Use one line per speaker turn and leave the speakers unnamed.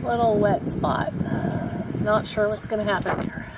little wet spot. Not sure what's going to happen there.